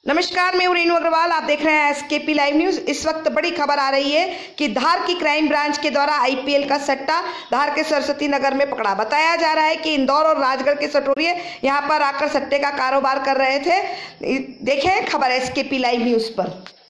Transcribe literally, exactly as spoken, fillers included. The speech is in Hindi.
नमस्कार, मैं हूं रेणु अग्रवाल। आप देख रहे हैं एसकेपी लाइव न्यूज। इस वक्त बड़ी खबर आ रही है कि धार की क्राइम ब्रांच के द्वारा आईपीएल का सट्टा धार के सरस्वती नगर में पकड़ा। बताया जा रहा है कि इंदौर और राजगढ़ के सटोरिये यहां पर आकर सट्टे का कारोबार कर रहे थे। देखें खबर एसकेपी लाइव न्यूज पर।